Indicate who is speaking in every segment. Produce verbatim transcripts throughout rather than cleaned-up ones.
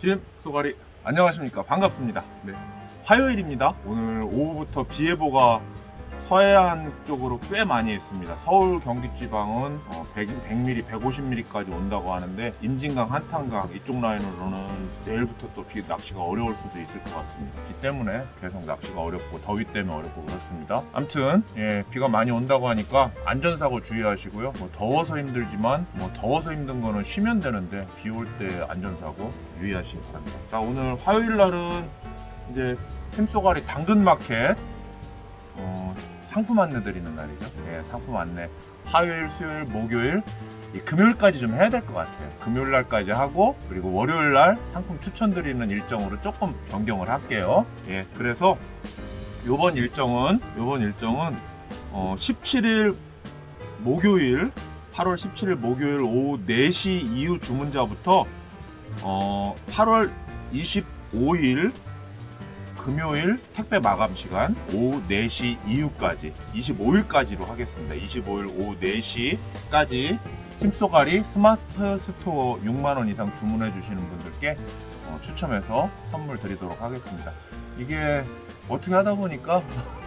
Speaker 1: 티엠 쏘가리 안녕하십니까, 반갑습니다. 네, 화요일입니다. 오늘 오후부터 비 예보가 서해안 쪽으로 꽤 많이 있습니다. 서울 경기지방은 백 밀리미터, 백오십 밀리미터까지 온다고 하는데 임진강, 한탄강 이쪽 라인으로는 내일부터 또 비 낚시가 어려울 수도 있을 것 같습니다. 비 때문에 계속 낚시가 어렵고 더위 때문에 어렵고 그렇습니다. 아무튼 예, 비가 많이 온다고 하니까 안전사고 주의하시고요. 뭐 더워서 힘들지만 뭐 더워서 힘든 거는 쉬면 되는데 비 올 때 안전사고 유의하시기 바랍니다. 자, 오늘 화요일 날은 이제 팀 쏘가리 당근마켓 어, 상품 안내 드리는 날이죠. 네, 상품 안내 화요일, 수요일, 목요일, 금요일까지 좀 해야 될 것 같아요. 금요일 날까지 하고, 그리고 월요일 날 상품 추천 드리는 일정으로 조금 변경을 할게요. 예, 그래서 요번 일정은 요번 일정은 어, 십칠 일 목요일, 팔월 십칠 일 목요일 오후 네 시 이후 주문자부터 어, 팔월 이십오 일 금요일 택배 마감 시간 오후 네 시 이후까지 이십오 일까지로 하겠습니다. 이십오 일 오후 네 시까지 팀 쏘가리 스마트 스토어 육만 원 이상 주문해 주시는 분들께 어, 추첨해서 선물 드리도록 하겠습니다. 이게 어떻게 하다 보니까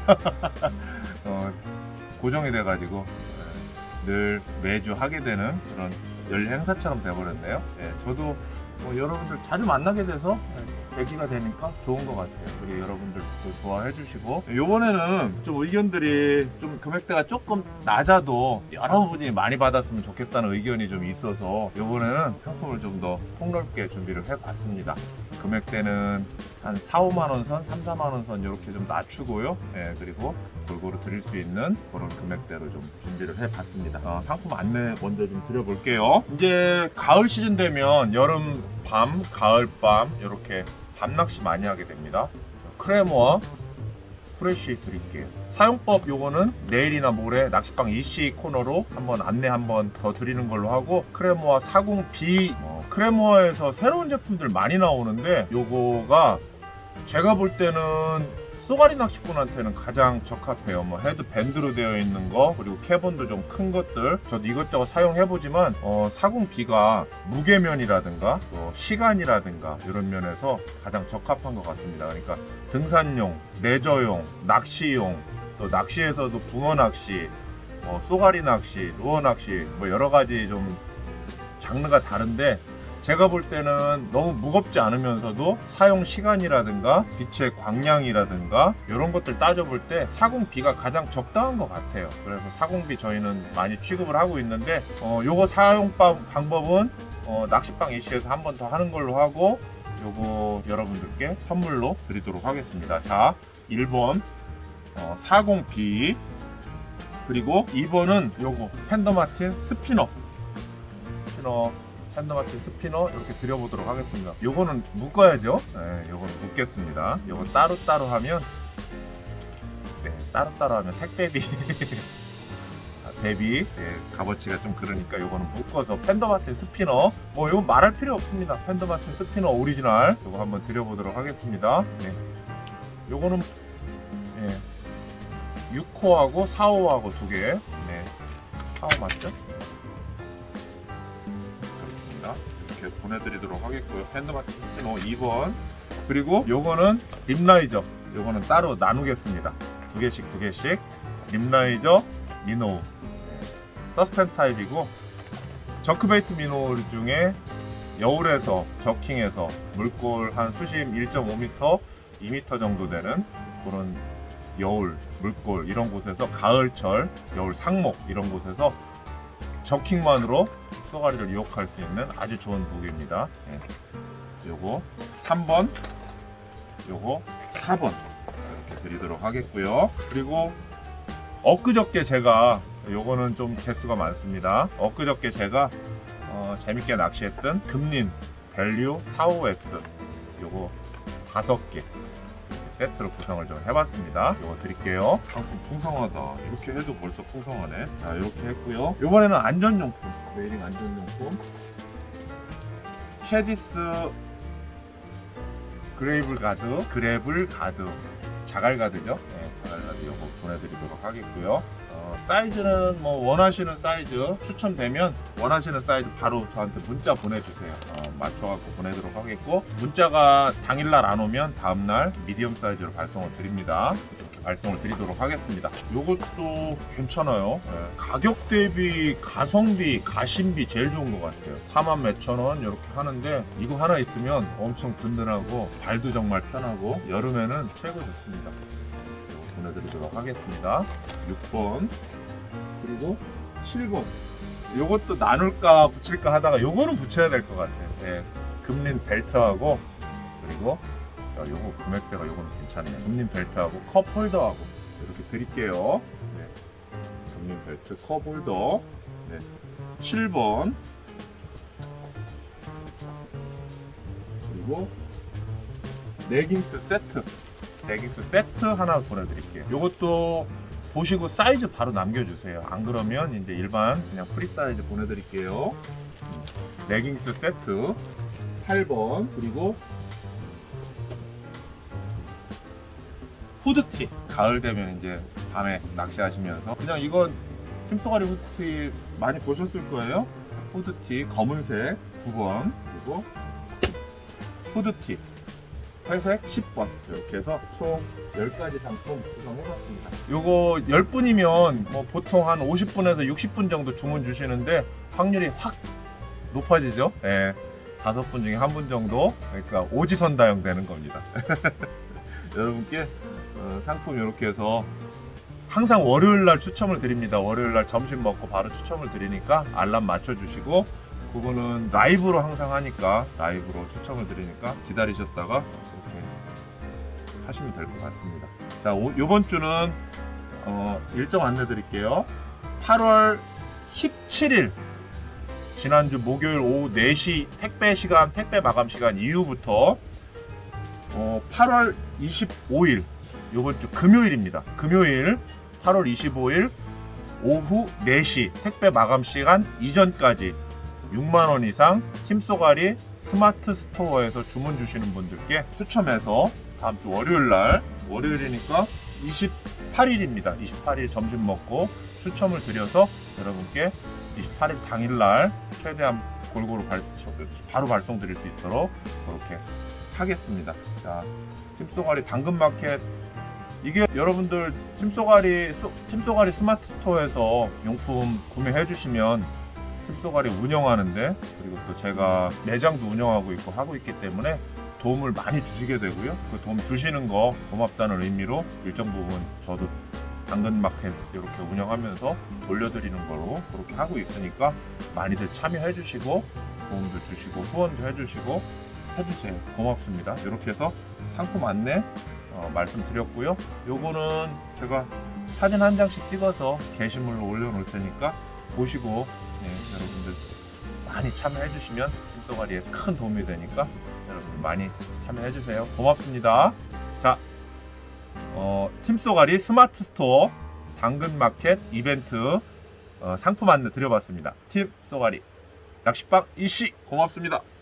Speaker 1: 어, 고정이 돼 가지고 늘 매주 하게 되는 그런 열 행사처럼 돼버렸네요. 네, 저도 뭐 여러분들 자주 만나게 돼서 계기가 되니까 좋은 것 같아요. 그리고 여러분들도 좋아해 주시고, 요번에는 좀 의견들이 좀 금액대가 조금 낮아도 여러분이 많이 받았으면 좋겠다는 의견이 좀 있어서 요번에는 상품을 좀 더 폭넓게 준비를 해 봤습니다. 금액대는 한 사, 오만 원 선, 삼, 사만 원 선 이렇게 좀 낮추고요. 예, 그리고 골고루 드릴 수 있는 그런 금액대로 좀 준비를 해 봤습니다. 어, 상품 안내 먼저 좀 드려볼게요. 이제 가을 시즌 되면 여름 밤, 가을 밤 이렇게 밤낚시 많이 하게 됩니다. 크레모와 프레쉬 드릴게요. 사용법 요거는 내일이나 모레 낚시방 이씨 코너로 한번 안내 한번 더 드리는 걸로 하고, 크레모와 사십 비 어, 크레모아에서 새로운 제품들 많이 나오는데 요거가 제가 볼 때는 쏘가리 낚시꾼한테는 가장 적합해요. 뭐 헤드 밴드로 되어 있는 거, 그리고 캐본도 좀 큰 것들 저도 이것저것 사용해보지만 어, 사십 비가 무게면이라든가 또 시간이라든가 이런 면에서 가장 적합한 것 같습니다. 그러니까 등산용, 레저용, 낚시용, 또 낚시에서도 붕어 낚시, 어, 쏘가리 낚시, 루어 낚시 뭐 여러가지 좀 장르가 다른데, 제가 볼 때는 너무 무겁지 않으면서도 사용 시간이라든가 빛의 광량이라든가 이런 것들 따져볼 때 사십 비가 가장 적당한 것 같아요. 그래서 사십 비 저희는 많이 취급을 하고 있는데, 어, 요거 사용 방법은 어, 낚시방 이씨에서 한 번 더 하는 걸로 하고, 요거 여러분들께 선물로 드리도록 하겠습니다. 자, 일 번 어, 사십 비, 그리고 이 번은 요거 팬더마틴 스피너 스피너 팬더마틴 스피너 이렇게 드려보도록 하겠습니다. 요거는 묶어야죠. 네, 요거는 묶겠습니다. 요거 따로따로 하면 네, 따로따로 하면 택배비 대비 네, 값어치가 좀 그러니까 요거는 묶어서 팬더마틴 스피너, 뭐 요건 말할 필요 없습니다. 팬더마틴 스피너 오리지널 요거 한번 드려보도록 하겠습니다. 네, 요거는 네, 육 호하고 사 호하고 두 개. 네, 사 호 맞죠? 이렇게 보내드리도록 하겠고요. 팬더마틴 스피너 이 번, 그리고 요거는 립라이저, 요거는 따로 나누겠습니다. 두 개씩 두 개씩 립라이저 미노우, 네, 서스펜 타입이고, 저크베이트 미노우 중에 여울에서 저킹에서 물골 한 수심 일 점 오 미터, 이 미터 정도 되는 그런 여울, 물골 이런 곳에서 가을철 여울 상목 이런 곳에서 저킹만으로 쏘가리를 유혹할 수 있는 아주 좋은 무기입니다. 네. 요거 삼 번, 요거 사 번 이렇게 드리도록 하겠고요. 그리고 엊그저께 제가, 요거는 좀 개수가 많습니다. 엊그저께 제가 어, 재밌게 낚시했던 금린 밸류 사십오 에스 요거 다섯 개 세트로 구성을 좀 해봤습니다. 이거 드릴게요. 상품 풍성하다. 이렇게 해도 벌써 풍성하네. 자, 이렇게 했고요. 이번에는 안전용품, 메이링 안전용품 캐디스 그레이블 가드, 그래블 가드, 자갈 가드죠. 네, 자갈 가드 이거 보내드리도록 하겠고요. 어, 사이즈는 뭐 원하시는 사이즈 추천되면 원하시는 사이즈 바로 저한테 문자 보내주세요. 어, 맞춰갖고 보내도록 하겠고, 문자가 당일날 안 오면 다음날 미디엄 사이즈로 발송을 드립니다. 발송을 드리도록 하겠습니다. 이것도 괜찮아요. 네. 가격 대비 가성비, 가심비 제일 좋은 것 같아요. 사만 몇천 원 이렇게 하는데 이거 하나 있으면 엄청 든든하고 발도 정말 편하고 여름에는 최고 좋습니다. 이거 보내드리도록 하겠습니다. 육 번 그리고 칠 번 이것도 나눌까 붙일까 하다가 요거는 붙여야 될 것 같아요. 네. 금린 벨트하고 그리고 야, 요거 금액대가 요거는 괜찮네요. 금린 벨트하고 컵 홀더하고 이렇게 드릴게요. 네. 금린 벨트 컵 홀더. 네. 칠 번 그리고 레깅스 세트. 레깅스 세트 하나 보내드릴게요. 요것도 보시고 사이즈 바로 남겨주세요. 안 그러면 이제 일반 그냥 프리 사이즈 보내드릴게요. 레깅스 세트 팔 번 그리고 후드티. 가을 되면 이제 밤에 낚시하시면서 그냥 이건 팀쏘가리 후드티 많이 보셨을 거예요. 후드티 검은색 구 번 그리고 후드티 회색 십 번 이렇게 해서 총 열 가지 상품 구성해봤습니다. 요거 십 분이면 뭐 보통 한 오십 분에서 육십 분 정도 주문 주시는데 확률이 확 높아지죠. 예, 다섯 분 중에 한 분 정도, 그러니까 오지선다형 되는 겁니다. 여러분께 어, 상품 이렇게 해서 항상 월요일날 추첨을 드립니다. 월요일날 점심 먹고 바로 추첨을 드리니까 알람 맞춰주시고, 그거는 라이브로 항상 하니까 라이브로 추첨을 드리니까 기다리셨다가 이렇게 하시면 될 것 같습니다. 자, 오, 이번 주는 어, 일정 안내 드릴게요. 팔월 십칠일 지난주 목요일 오후 네 시 택배 시간, 택배 마감 시간 이후부터 어, 팔월 이십오일 이번 주 금요일입니다. 금요일 팔월 이십오일 오후 네 시 택배 마감 시간 이전까지 육만 원 이상 팀쏘가리 스마트 스토어에서 주문 주시는 분들께 추첨해서 다음 주 월요일날, 월요일이니까 이십팔일입니다. 이십팔일 점심 먹고 추첨을 드려서 여러분께 이십팔일 당일날 최대한 골고루 발, 바로 발송 드릴 수 있도록 그렇게 하겠습니다. 자, 팀쏘가리 당근마켓, 이게 여러분들 팀쏘가리 팀쏘가리 스마트 스토어에서 용품 구매해 주시면 팀쏘가리 운영하는데, 그리고 또 제가 매장도 운영하고 있고 하고 있기 때문에 도움을 많이 주시게 되고요. 그 도움 주시는 거 고맙다는 의미로 일정 부분 저도 당근마켓 이렇게 운영하면서 올려드리는 거로 그렇게 하고 있으니까 많이들 참여해 주시고 도움도 주시고 후원도 해주시고 해주세요. 고맙습니다. 이렇게 해서 상품 안내 어, 말씀드렸고요. 요거는 제가 사진 한 장씩 찍어서 게시물로 올려놓을 테니까 보시고, 네, 여러분들 많이 참여해 주시면 팀쏘가리에 큰 도움이 되니까 여러분들 많이 참여해 주세요. 고맙습니다. 자, 어, 팀쏘가리 스마트 스토어 당근마켓 이벤트 어, 상품 안내 드려봤습니다. 팀쏘가리 낚시방 이씨 고맙습니다.